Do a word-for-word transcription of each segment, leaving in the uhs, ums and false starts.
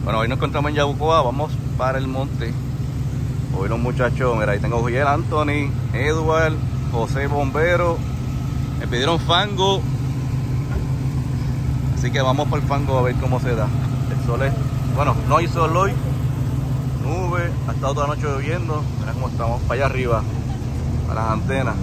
Bueno, hoy nos encontramos en Yabucoa, vamos para el monte. Hoy los muchachos, mira, ahí tengo Juliel, Anthony, Edward, José Bombero. Me pidieron fango. Así que vamos por el fango a ver cómo se da. El sol es, bueno, no hay sol hoy. Nube, ha estado toda la noche lloviendo. Mira cómo estamos, para allá arriba, a las antenas.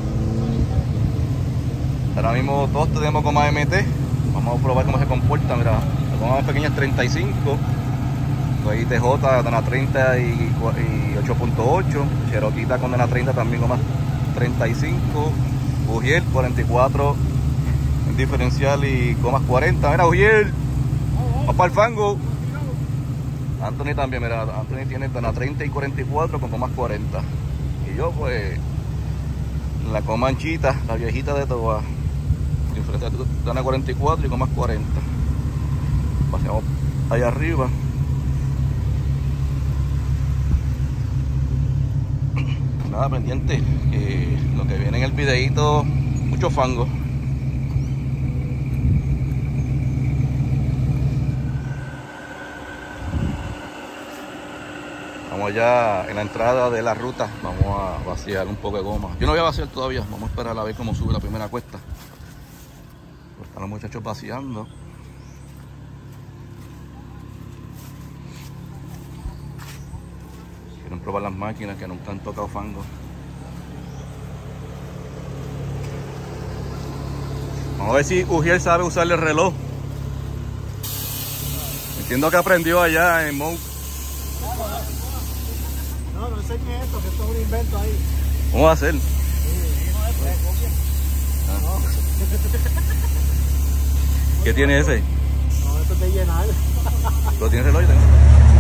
Ahora mismo todos tenemos coma M T. Vamos a probar cómo se comporta. Mira, la coma más pequeña es treinta y cinco. Ahí T J condena treinta y ocho punto ocho. Cherokee condena treinta también coma treinta y cinco. Ujiel cuarenta y cuatro en diferencial y comas cuarenta. Mira, Ujiel, vamos para el fango. Anthony también, mira, Anthony tiene dana treinta y cuarenta y cuatro con comas cuarenta. Y yo pues la coma anchita, la viejita de Toba, diferencial dana cuarenta y cuatro y comas cuarenta. Pasamos allá arriba. Nada, pendiente, que lo que viene en el videito, mucho fango. Estamos ya en la entrada de la ruta, vamos a vaciar un poco de goma. Yo no voy a vaciar todavía, vamos a esperar a ver cómo sube la primera cuesta. Están los muchachos vaciando. Quieren probar las máquinas que nunca han tocado fango. Vamos a ver si Ujiel sabe usarle el reloj. Entiendo que aprendió allá en Mou. No, no sé qué es esto, que esto es un invento ahí. ¿Cómo va a ser? Ah. ¿Qué tiene ese? No, esto es de llenar. ¿Lo tiene reloj? ¿Tengo?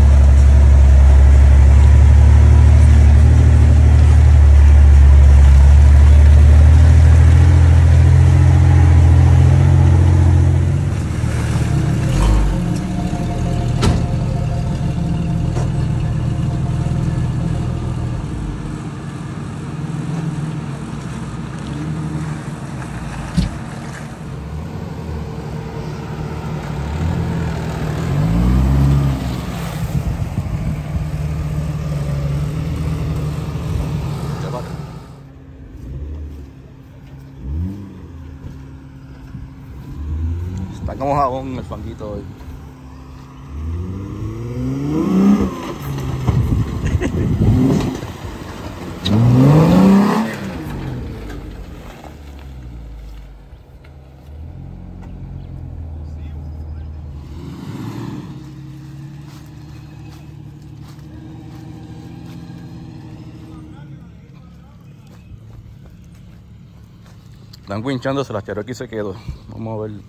Está como jabón el fanguito hoy. Están winchándose, las Cherokee se quedó. Vamos a ver.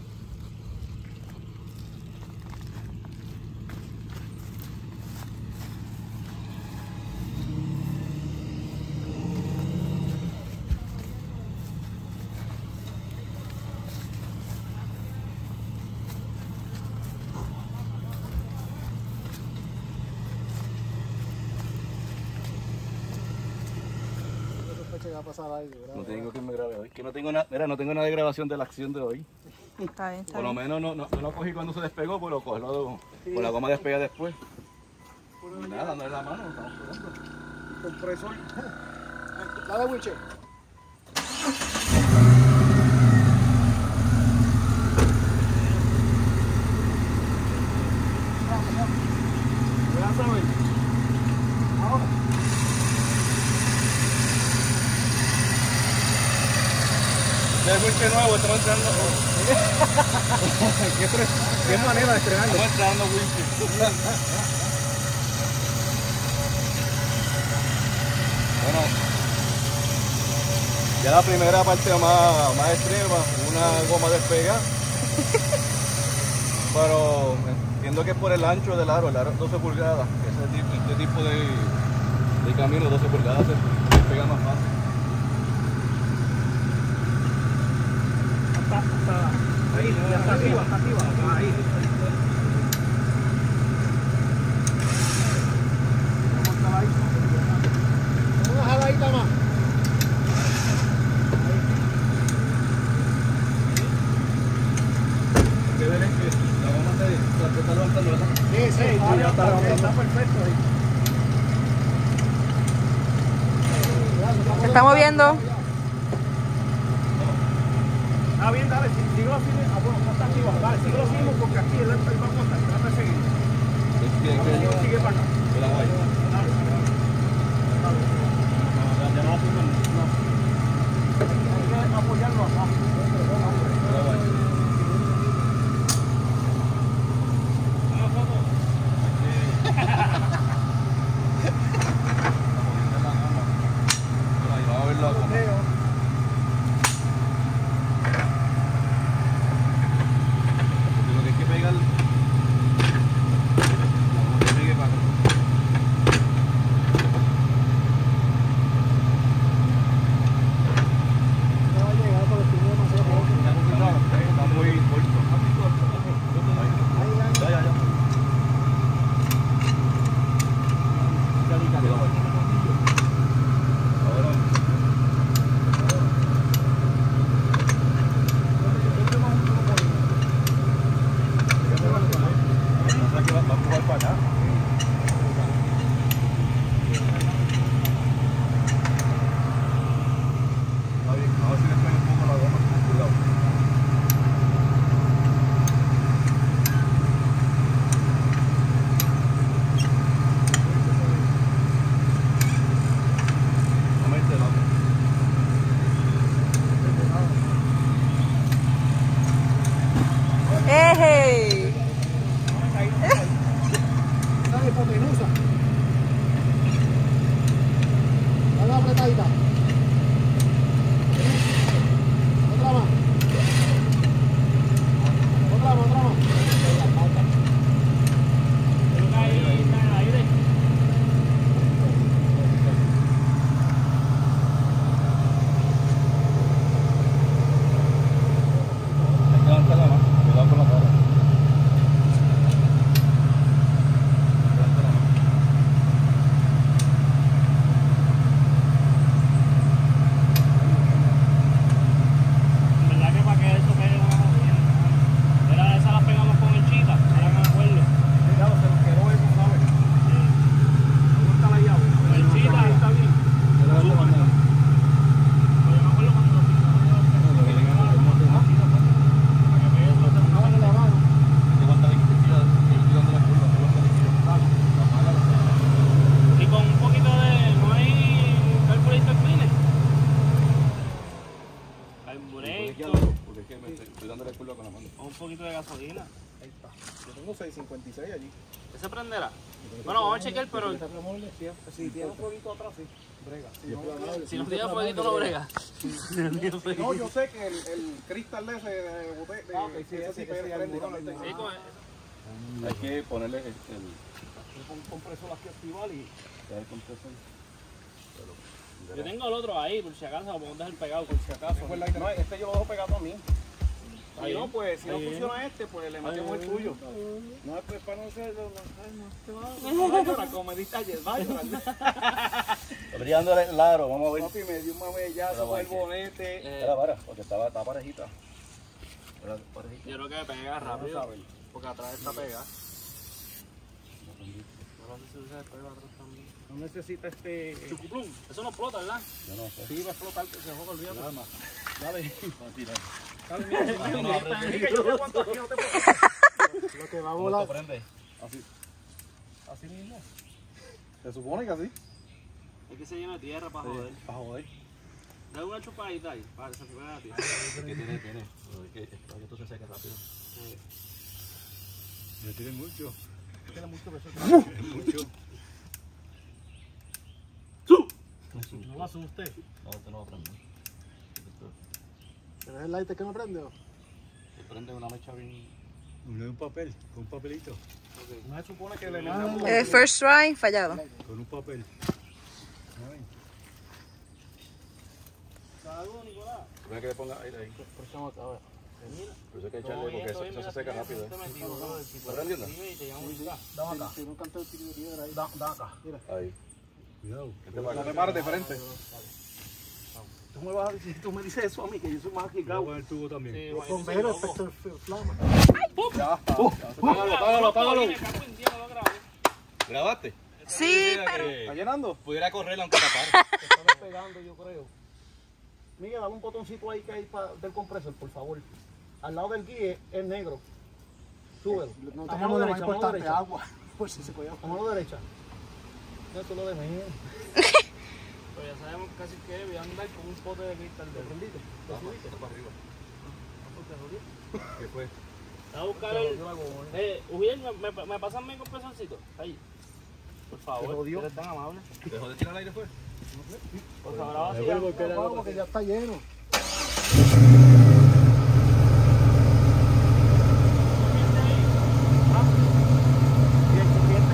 Va a pasar ahí, No tengo que me grabe hoy. Que no tengo nada, mira, no tengo nada de grabación de la acción de hoy. Está bien, está Por lo bien. menos no, no, no lo cogí cuando se despegó, pero cogerlo sí, con la goma despega después. Y nada, no es la mano, estamos probando. Compresor. La de Wiche. Ahora. El winche nuevo, estamos entrando. ¿Qué, ¿Qué manera de estrenarlo? Estamos entrando winche. Bueno, ya la primera parte más, más extrema, una goma despegada. Pero entiendo que es por el ancho del aro, el aro es doce pulgadas. Ese tipo, este tipo de, de camino, doce pulgadas, se despega más fácil. Hasta, hasta ahí, hasta arriba, hasta arriba, ahí. Una jaladita más. Que ver es que la goma está levantando, ¿verdad? Sí, sí. ya está, está perfecto ahí. Se está moviendo. Ah, bien, dale, sigue así. Ah, bueno, no está activo. Dale, sigue así porque aquí el, el banco está. Trata de seguir. Sigue, sigue para acá. Dale, dale. Ya no va a poner. No. Hay que apoyarlo acá. ¡Eje! Dale, hipotenusa. Dale apretadita. Otra más. Otra más, otra más. Un poquito de gasolina. Ahí está. Yo tengo seis cincuenta y seis allí. ¿Ese prenderá? Bueno, vamos a chequear, pero Si tiene un fueguito atrás, sí. Brega. Si no, si no tiene fueguito, no brega. no, yo sé que el, el cristal de ese de bote, de, Ah, ok, sí, ese ese- sí prende, ese prende, seguro. prende. Sí, con- Hay que ponerle el, el, Un compresor aquí activar y... el compresor. Yo tengo el otro ahí, por si acaso, lo podemos dejar pegado. Por si acaso. No, este yo lo dejo pegado a mí. Si Ahí. no, pues, si no Ahí. funciona este, pues le metemos el tuyo. No, pues para no ser... No, te va a llorar, como me diste ayer, va a llorar. Está brillando el aro, vamos a ver. Papi, me dio un mamellazo con el bonete. Eh, Espera, para, porque estaba, estaba parejita. Era parejita. Yo creo que pega rápido, porque atrás está pegada. Ahora se usa el pego atrás también. No necesita este... Chucuplum, eso no explota, ¿verdad? Yo no sé. Sí, va a explotar, que se joda, olvídate. Nada más. Dale. Va a tirar. Dale, mira, mira, mira, mira, mira, yo te aguanto aquí, no te preocupes. Lo que va a ¿Cómo volar... esto prende? Así. Así mismo. Se supone que así. Es que se llena de tierra para joder. Para joder. Dale una chupadita ahí, para que se pegue la tierra. Que tiene, tiene. Pero es que espero que esto se seque rápido. Me tiene mucho. Tiene mucho peso. Mucho. No lo asuste. No, esto no va a prender. ¿Pero es el lighter que no prende o? Se prende una mecha bien. Un papel, con un papelito, No se supone que le metamos... Eh, first try, fallado. con un papel. Saludos, Nicolás. Primero que le ponga aire ahí. Por eso hay que echarle porque eso, eso se seca rápido. ¿Eh? ¿Está prendiendo? Dame acá. Tiene un canto de piedra ahí. Dame acá. Mira. Ahí. Cuidado. Este No para te acá. pares de frente. Tú me vas a decir, tú me dices eso a mí, que yo soy más Voy a agitado. poner el tubo también. Los bomberos, efecto flama. Ya está. Apágalo, apágalo, apágalo. Me cago en Dios, lo grabo. ¿Grabaste? Sí, Mira pero... que ¿Está llenando? pudiera correr aunque tapara. Está despegando, yo creo. Miguel, dame un botoncito ahí que hay pa- del compresor, por favor. Al lado del guía es negro. Súbelo. No A tenemos mano lo más derecha, a mano importante, derecha. agua. Pues si se podía. A mano derecha. No, tú lo de menos. Pues ya sabemos casi que voy a andar con un pote de cristal de ¿Prendiste? ¿Lo subiste? para arriba. ¿Te ¿Qué fue? a buscar el... Eh, Ujiel, ¿me, me, ¿me pasan mi compresorcito? Ahí. Por favor, ¿Te jodió? eres tan amable. ¿Dejó de tirar el aire fue? Por favor, ahora sí. Vuelvo, que vamos, que ya está lleno. Bien, corriente.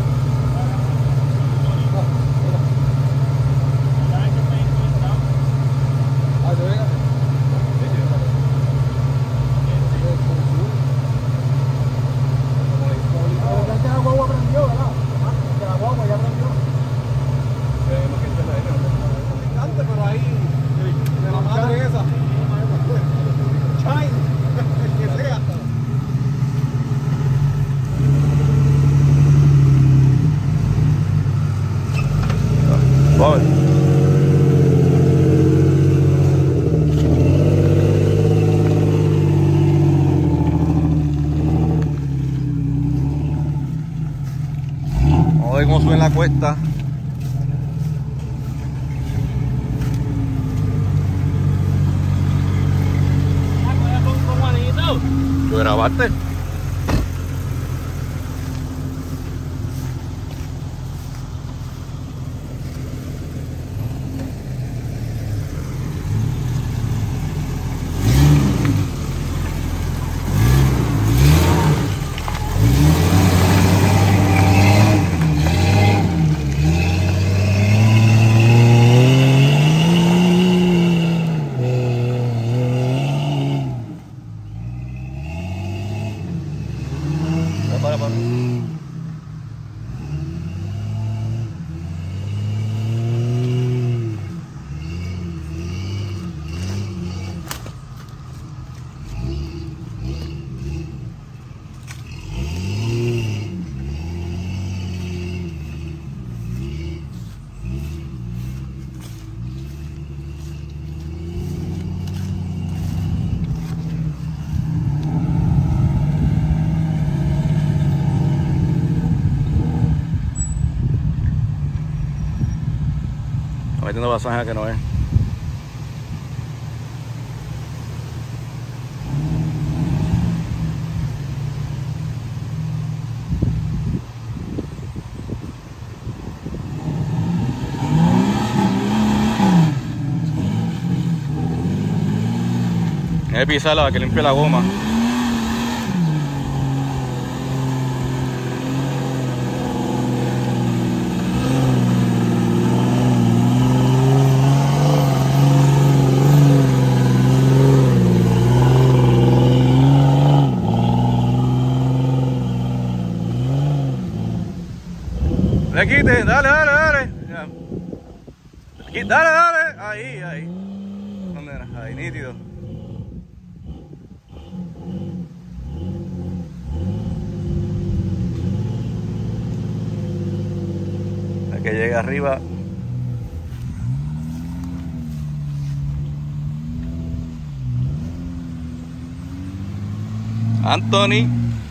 Ah, yo venga. Ya que la guagua prendió, ¿verdad? Que la guagua ya prendió. Antes, pero ahí, de la madre esa. Chine, el que sea. Vamos. Vamos a ver cómo sube en la cuesta. Con Juanito. ¿Lo grabaste? Para, para. Está metiendo la zanja que no es. Hay que pisarla que limpie la goma. Le quite, dale, dale, dale. Ya. Aquí, dale, dale. Ahí, ahí. ¿Dónde era? Ahí, nítido. A que llegue arriba. Anthony.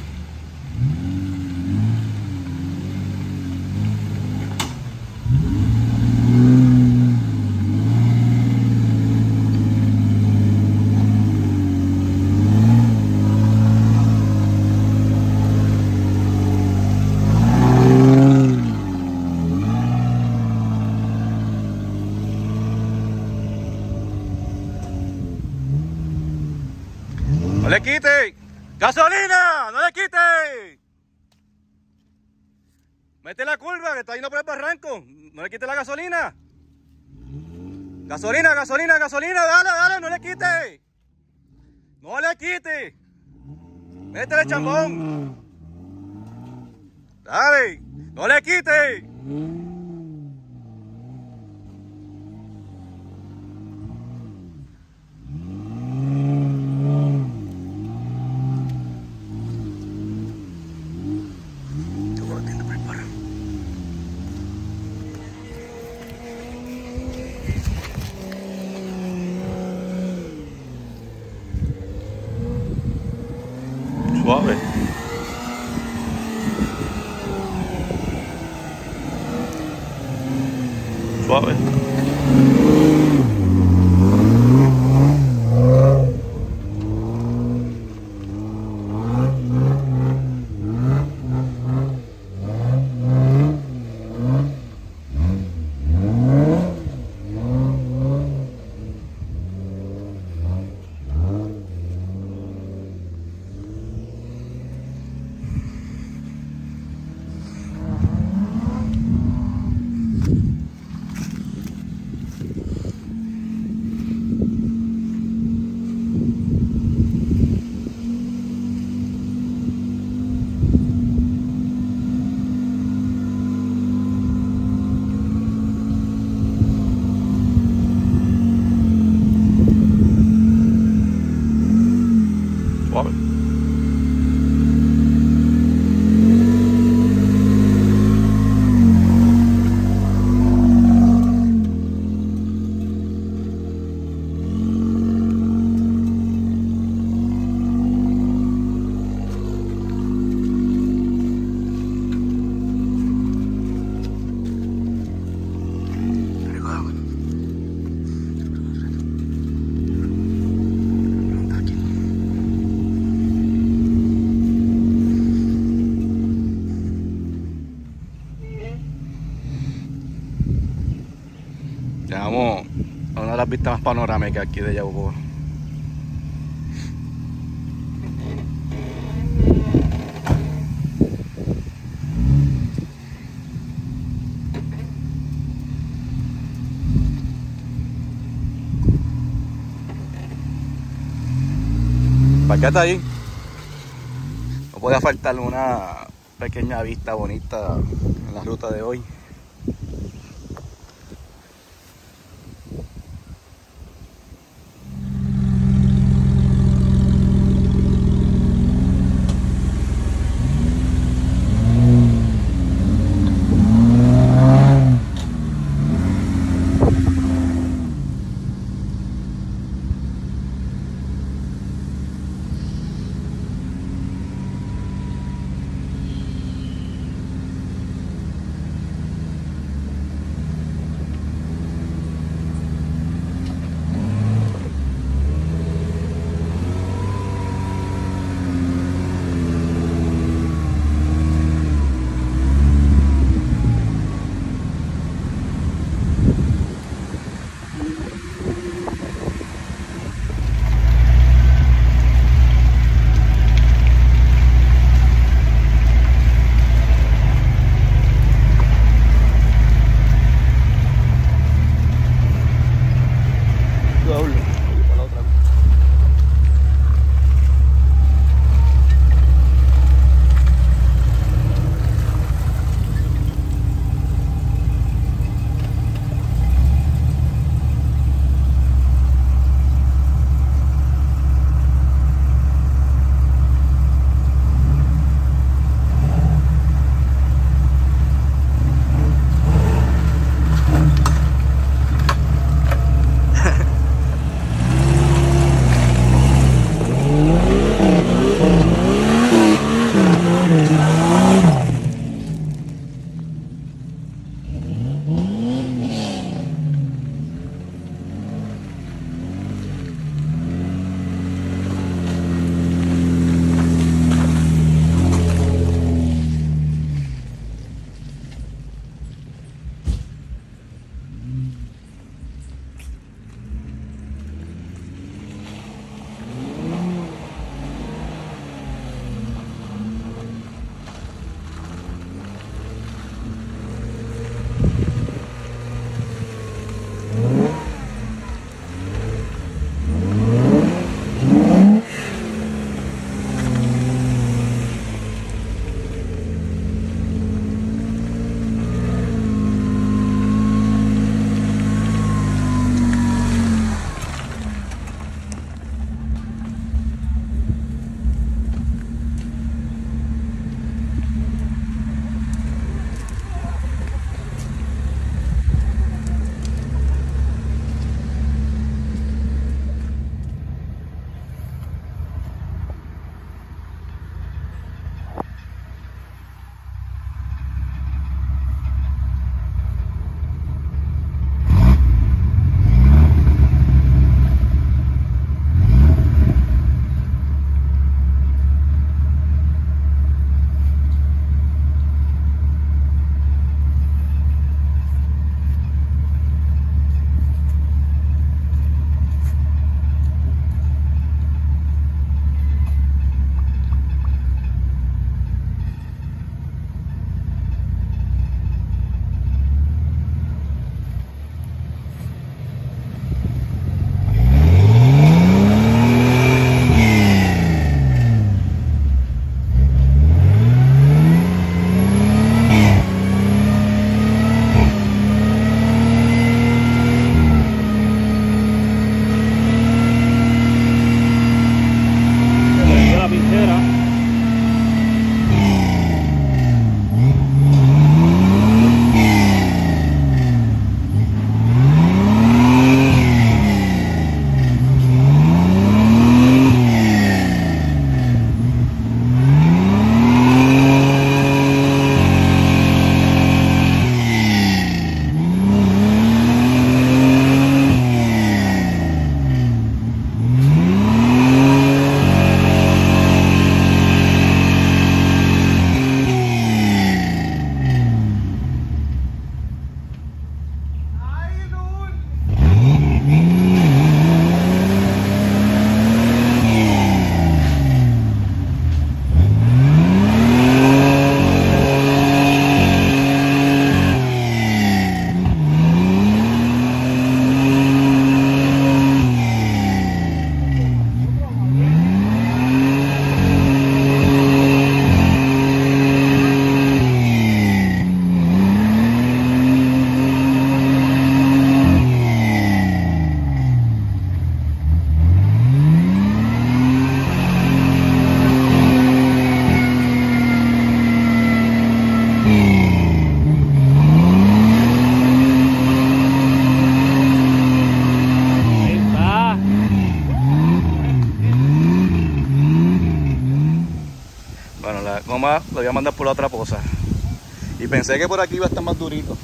¡No le quite! ¡Gasolina! ¡No le quite! Mete la curva que está yendo por el barranco. No le quite la gasolina. Gasolina, gasolina, gasolina. Dale, dale, no le quite. No le quite. Métele chambón. Dale, no le quite. Tú lo tienes preparado. Suave. Suave. Llegamos a una de las vistas más panorámicas aquí de Yabucoa. ¿Para qué está ahí? No podía faltar una pequeña vista bonita en la ruta de hoy. más, lo voy a mandar por la otra poza. Y pensé que por aquí iba a estar más durito.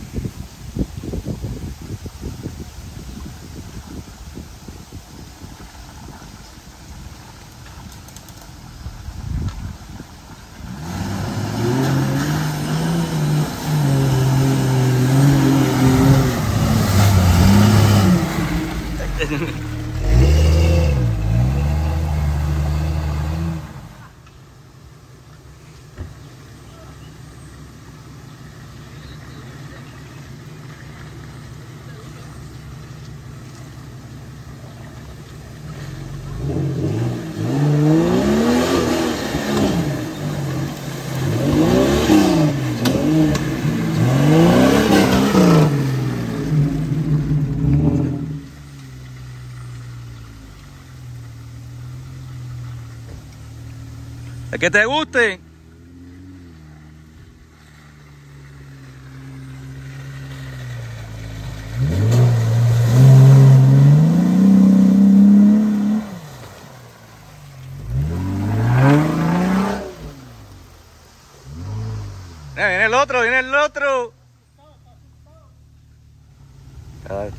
¿Es que te guste? Mira, viene el otro, viene el otro. A ver.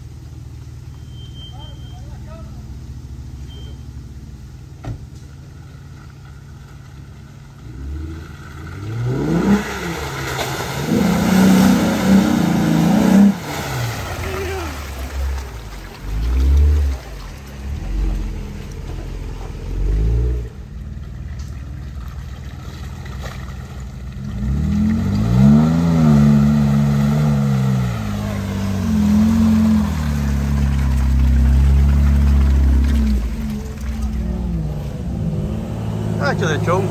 Hecho de show.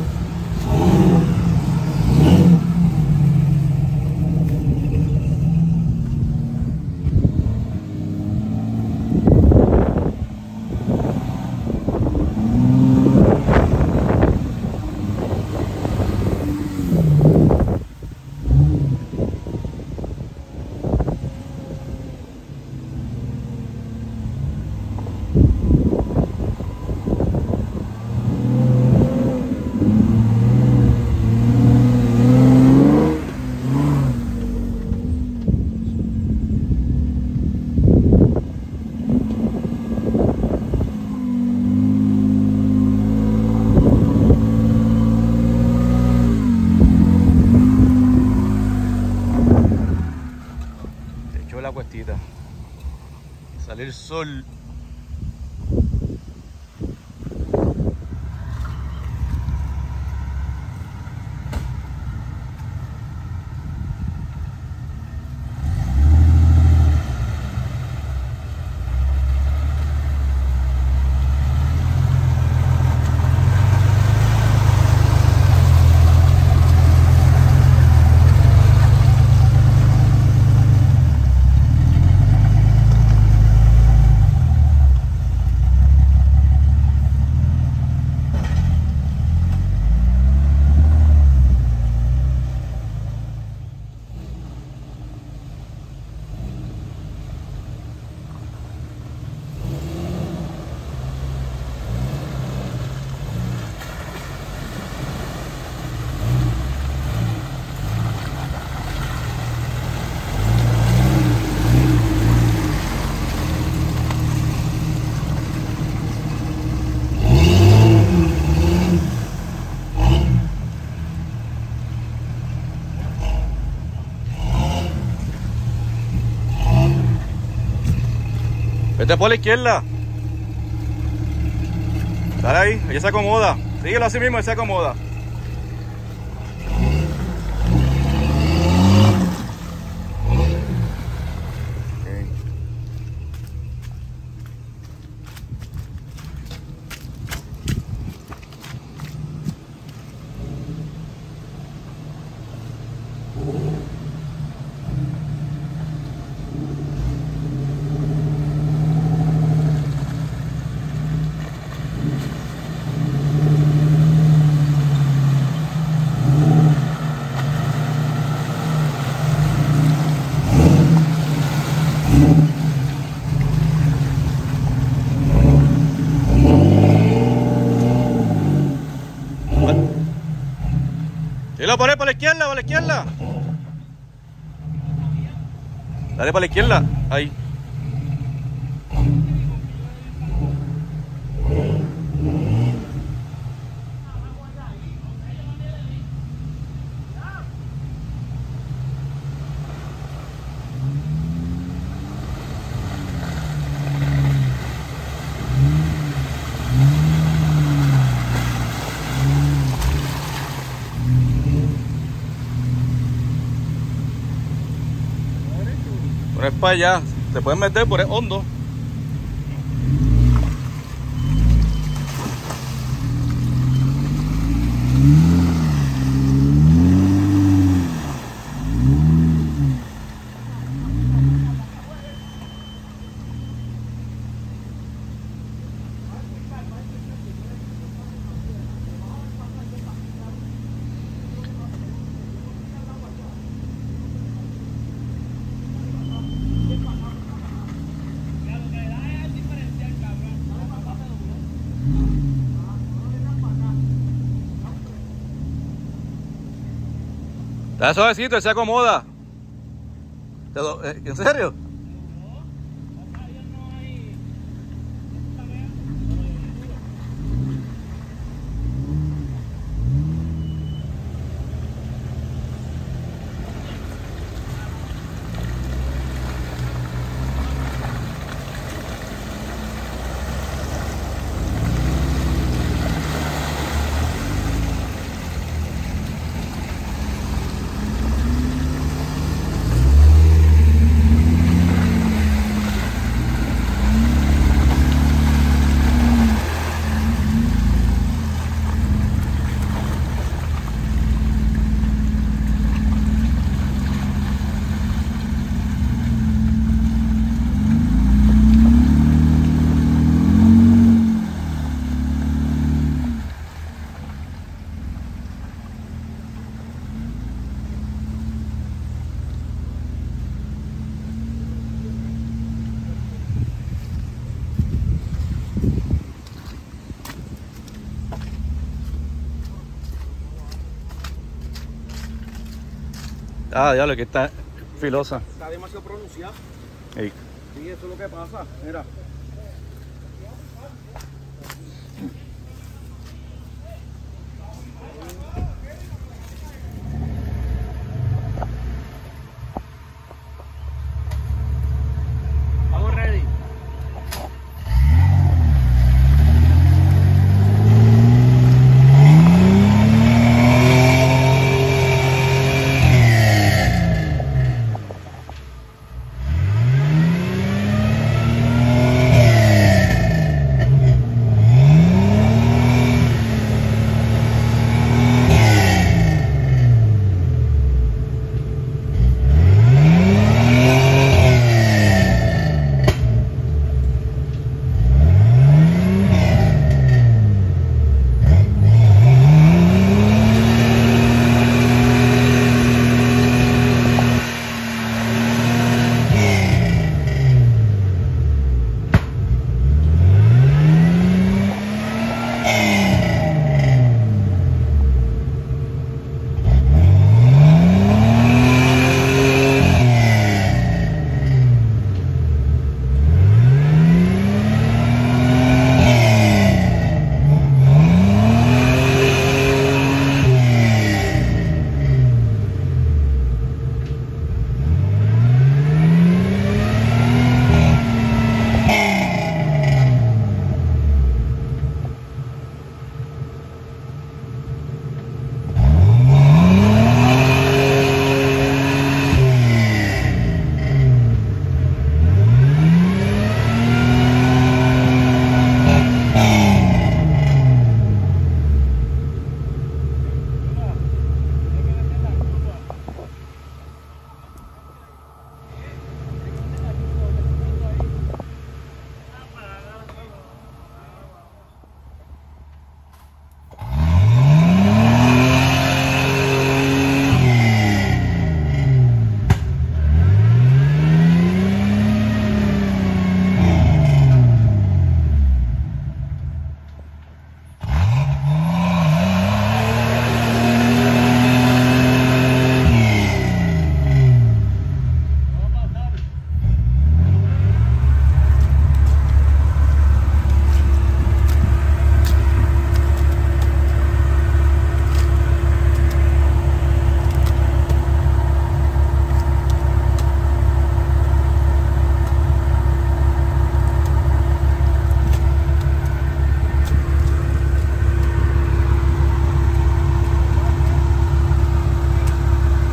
La cuestita, sale el sol. Vete por la izquierda. Dale ahí, ella se acomoda. Síguelo así mismo, ella se acomoda. Tíralo por ahí, para la izquierda, para la izquierda. Dale para la izquierda. Ahí. Por ahí para allá. Se pueden meter por el hondo. Está suavecito, él se acomoda. ¿Te lo- eh, ¿En serio? Ah, diablo, que está filosa. Está demasiado pronunciado. Ey. Sí, eso es lo que pasa. Mira. Vamos ready.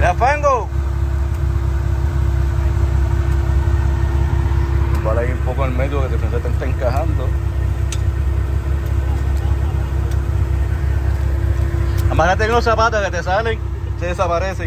¡Le fango! Vale, ir un poco al medio que de frente te está encajando. Imagínate que los zapatos que te salen se desaparecen.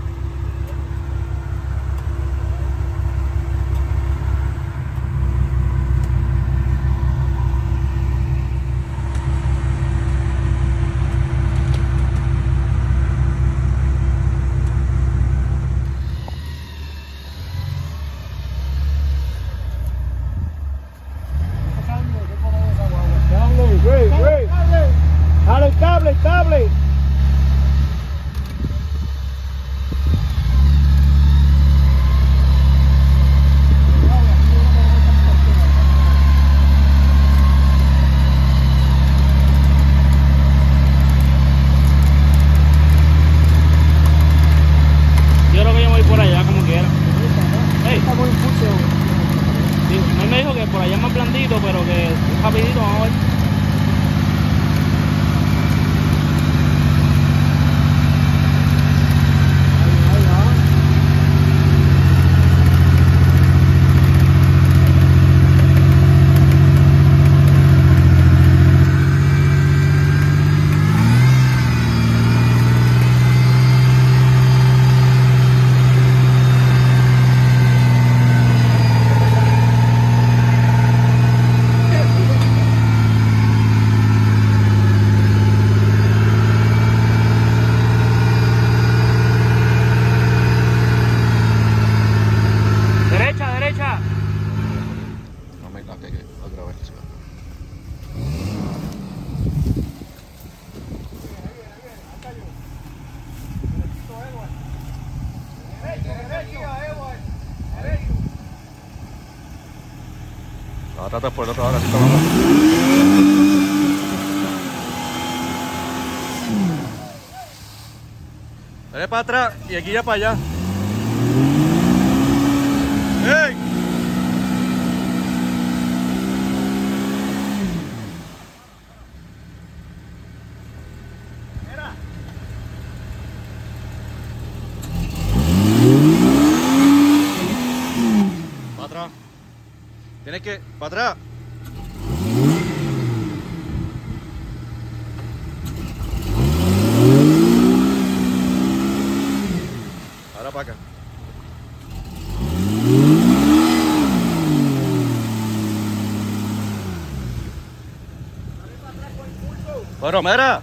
Güey, güey. Jala el cable, el cable. Yo creo que yo me voy por allá como quiera. Hey. Sí, él me dijo que por allá es más blandito, pero que es rapidito, vamos a ver. La trata por el otro lado, así está vamos. Dale para atrás y aquí ya para allá. ¡Ey! Para atrás. Tienes que... para atrás. Ahora para acá. Pero mira,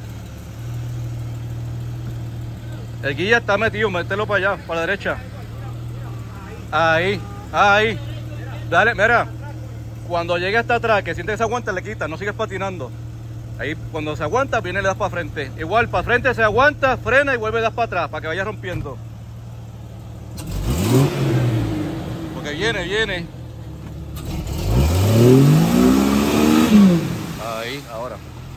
el guía está metido, mételo para allá, para la derecha. Ahí, ahí. Dale, mira. Cuando llegue hasta atrás, que siente que se aguanta, le quitas, no sigues patinando. Ahí, cuando se aguanta, viene y le das para frente. Igual, para frente se aguanta, frena y vuelve a dar para atrás, para que vaya rompiendo. Porque viene, viene. Ahí, ahora.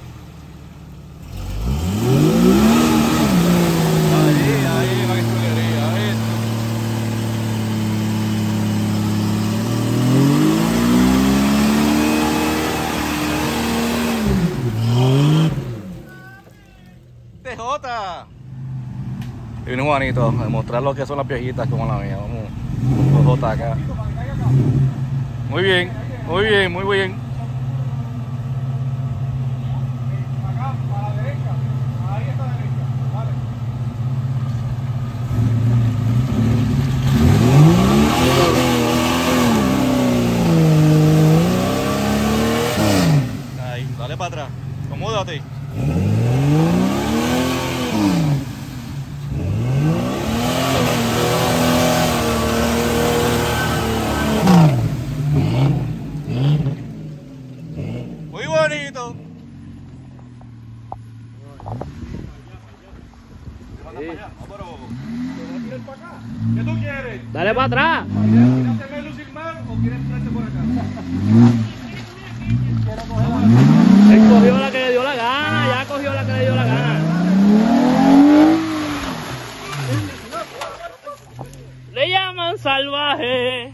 Ahí, ahí, va que chulería, ahí. T J. Y viene Juanito a demostrar lo que son las viejitas como la mía. Vamos, T J acá. Muy bien, muy bien, muy bien. Acá, para la derecha. Ahí está la derecha. Vale. Ahí, dale para atrás. Acomódate. Muy bonito. ¿Qué tú quieres? Dale para atrás. ¿Quieres hacerme lucir mal o quieres entrarte por acá? Él cogió la que le dio la gana, ya cogió la que le dio la gana. Le llaman salvaje.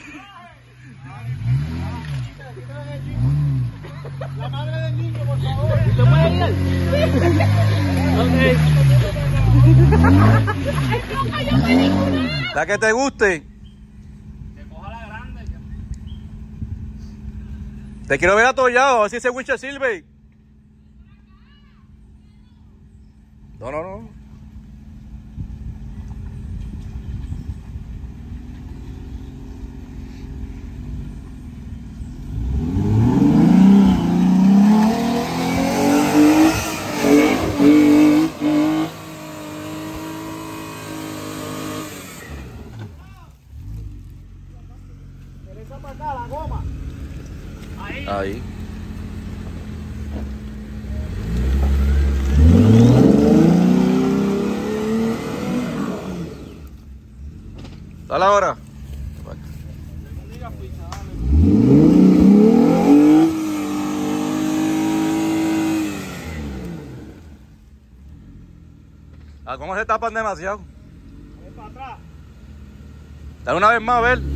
La madre del niño, por favor. ¿Usted puede ir? Ok. La que te guste. Que coja la grande. Ya. Te quiero ver atollado, a ver si ese winch sirve. No, no, no. Regresa para acá la goma. Ahí. Ahí. Dale ahora. Ah, ¿cómo se tapan demasiado? Ven para atrás. Dale una vez más, a ver.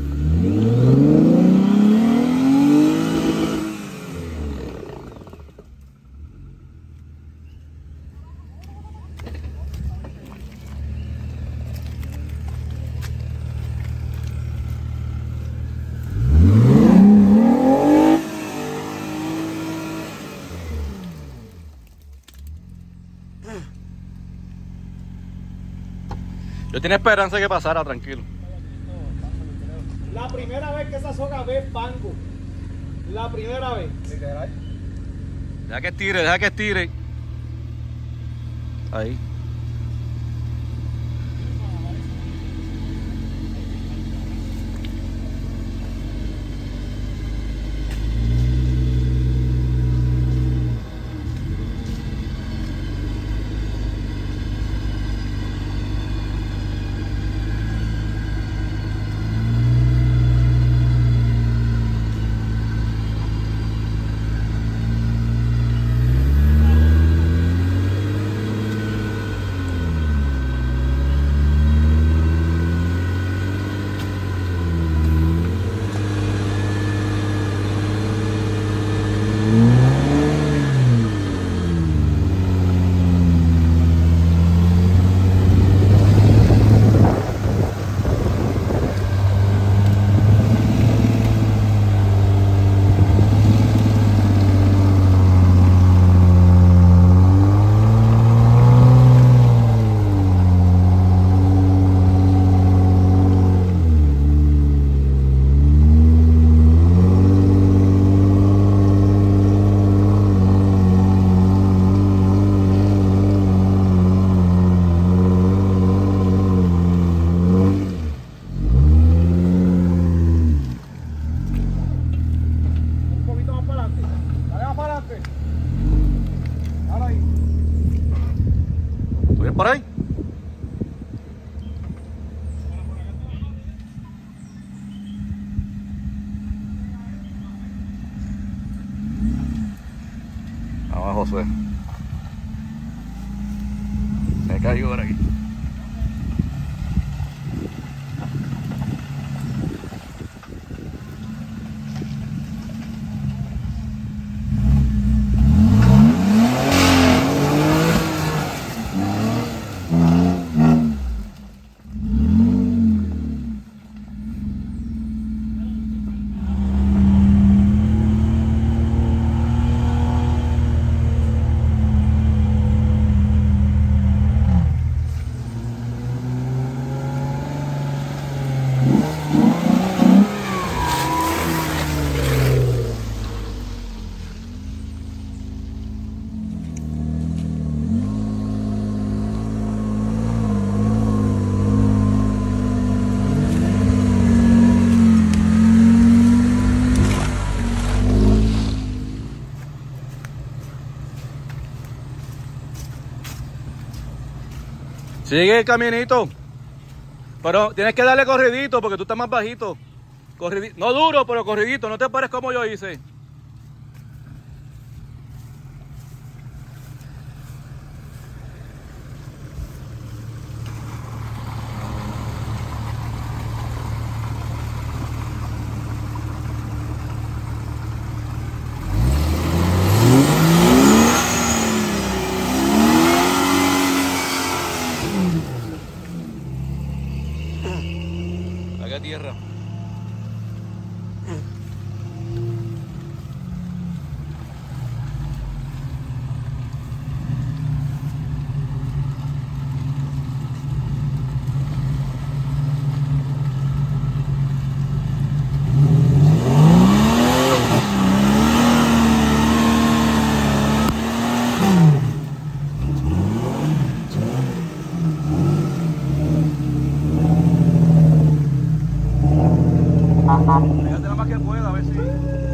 Yo tenía esperanza de que pasara, tranquilo. La primera vez que esa soga ve pango. La primera vez. Deja que estire, deja que estire. Ahí. Un poquito más para adelante. Dale más para adelante. Ahora ahí. ¿Tú vienes por ahí? Vamos, Josué. Me caigo por aquí. Sigue el caminito. Pero tienes que darle corridito porque tú estás más bajito. Corridito. No duro, pero corridito. No te pares como yo hice. tierra. Pégate lo más que pueda, a ver si...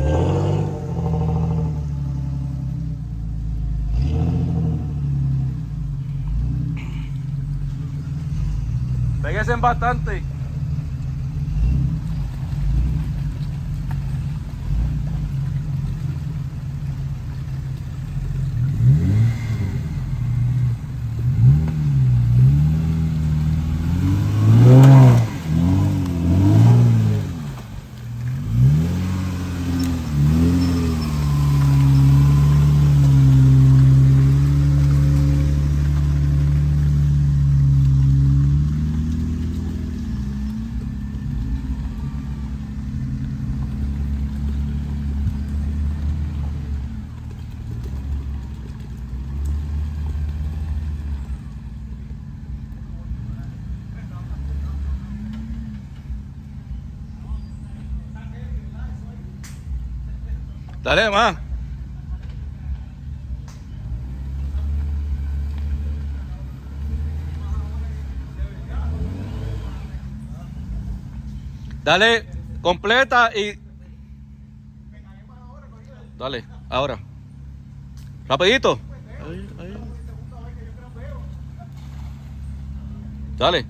Péguense bastante. Dale más. Dale, completa y... Dale, ahora. Rapidito. Ahí, ahí. Dale.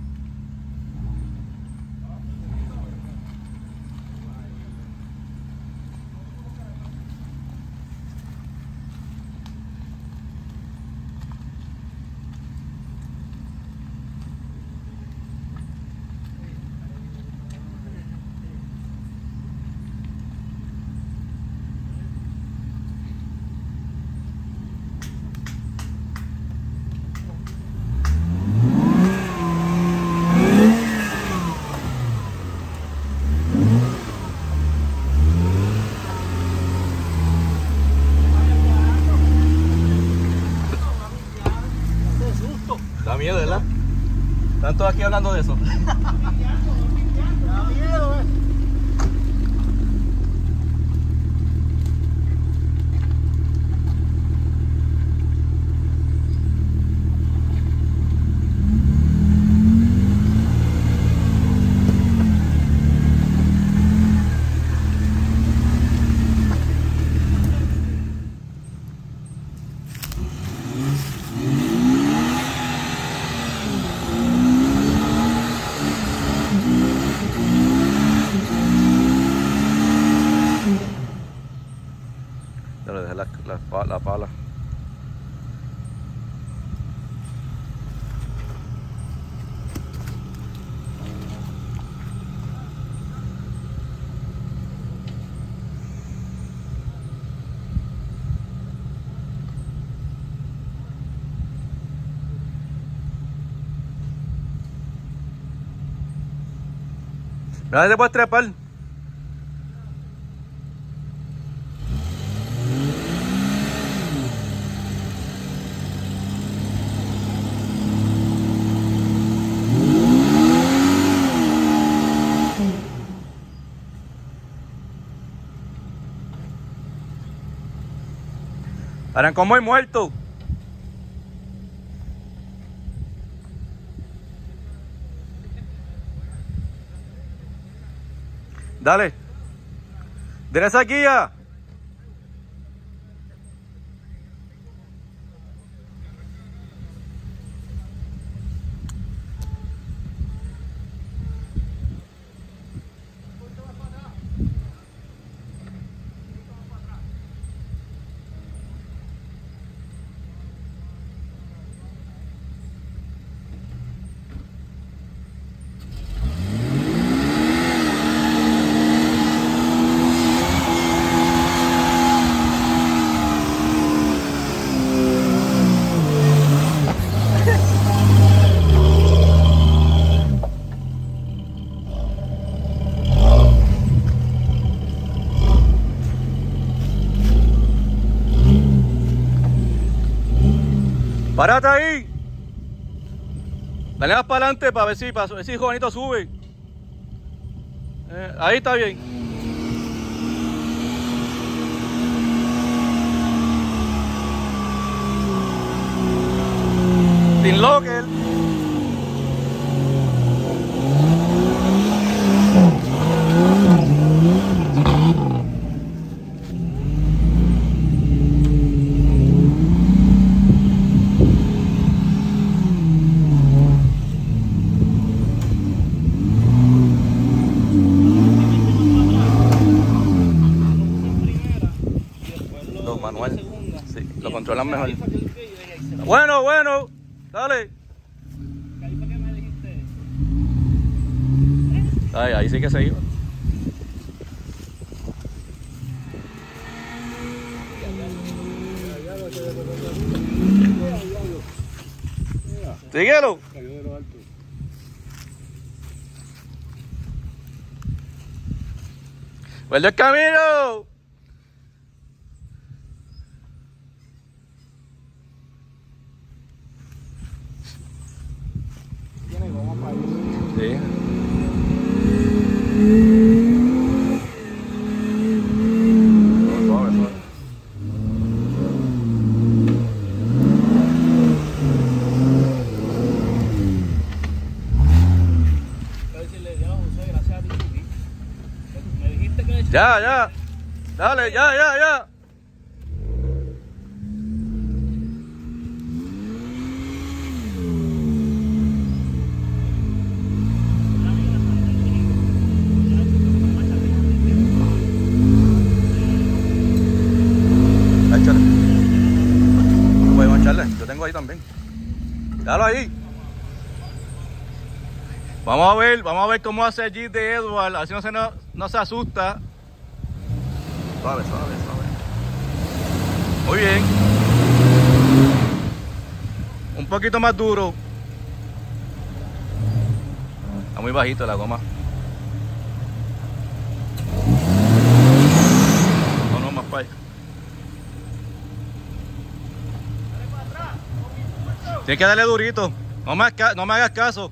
Da miedo, ¿verdad? Están todos aquí hablando de eso. Da miedo, eh. Ya le dejé la, la, la pala. Mira, te puedes trepar. Harán como el muerto. Dale. Dale esa guía. Párate ahí. Dale más para adelante para ver si, para ver si Juanito sube. Eh, ahí está bien. Sin locker. Los manual. Sí, lo controlan mejor. Bueno, bueno. Dale. Ay, ahí sí que se iba. Síguelo. Cayó de lo alto. ¡Vuelve el camino! Tiene goma para eso. Sí. Suave, suave. Ya, ya. Dale, ya, ya, ya. Échale. Podemos echarle, yo tengo ahí también. Dalo ahí. Vamos a ver, vamos a ver cómo hace el Jeep de Edward, así no se, no, no se asusta. Suave, suave, suave. Muy bien. Un poquito más duro. Está muy bajito la goma. No, no, más para allá. Tienes que darle durito. No me, no me hagas caso.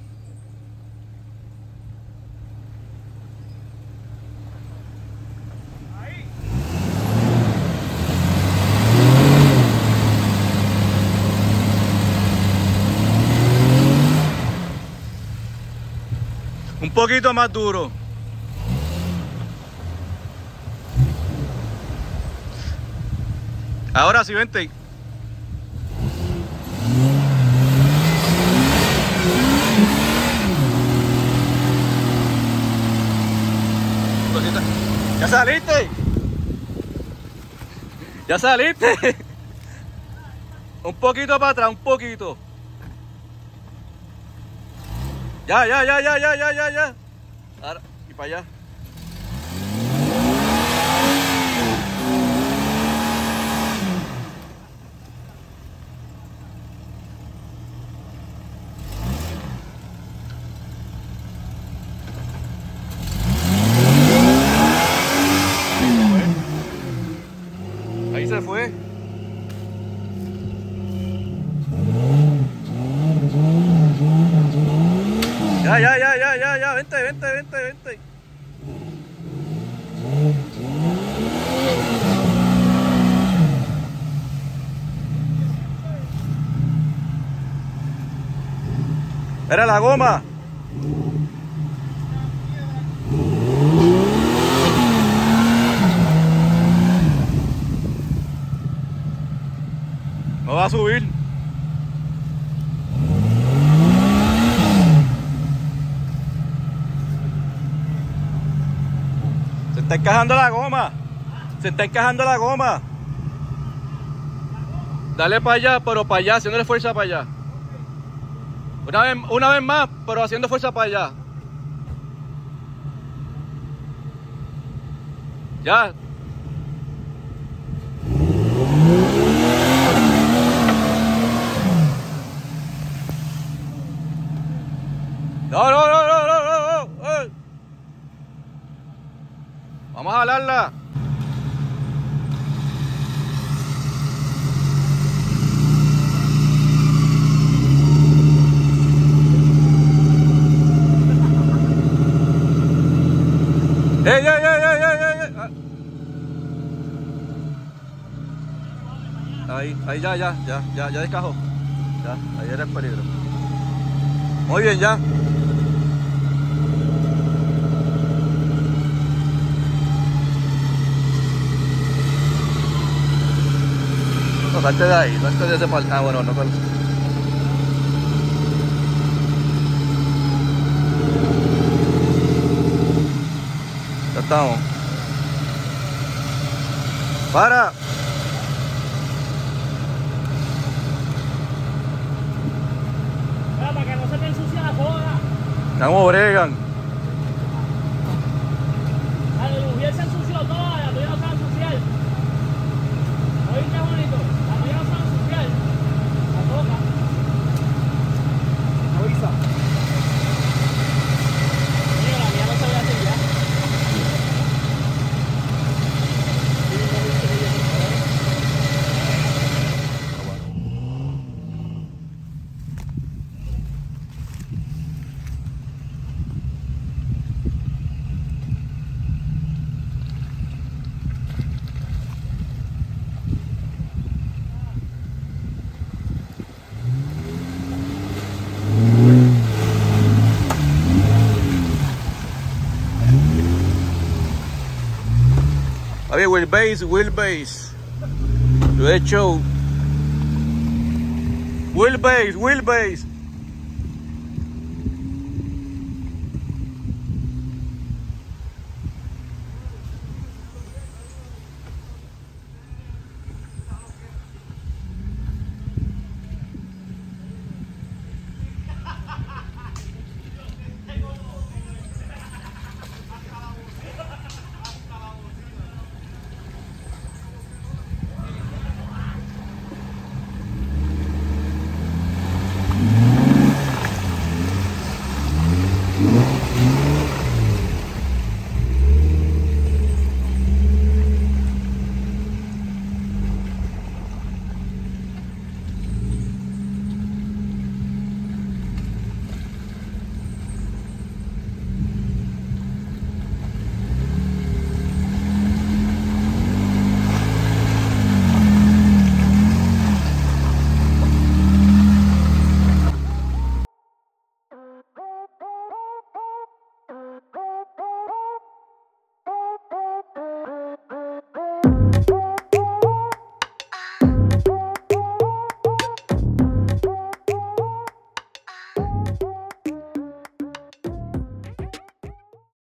Un poquito más duro. Ahora sí, vente. ¿Ya saliste? ¿Ya saliste? Un poquito para atrás, un poquito. Ya, ya, ya, ya, ya, ya, ya, ya. Ahora, y para allá. Ahí se fue. Ya, ya, ya, ya, ya, ya, vente, vente, vente, vente. Era la goma. No va a subir. Se está encajando la goma. Se está encajando la goma. Dale para allá, pero para allá, haciéndole fuerza para allá. Una vez, una vez más, pero haciendo fuerza para allá. Ya. No, no, no, no, no, no, no. Eh. Vamos a jalarla. ahí ya, ya, ya, ya, ya descajó. Ya, ahí era el peligro. Muy bien, ya. No, salte de ahí, salte de ese par. Ah, bueno, no con... Ya estamos. ¡Para! Mira, para que no se te ensucie la cola. ¿Cómo bregan? La mujer se ensució toda, la tuya no se va a ensuciar. Oye, qué bonito. La tuya no se va a ensuciar. La toca. Avisa. Mira, la mía no se ve así ya. A ver, wheelbase, wheelbase. Lo he hecho. Wheelbase, wheelbase.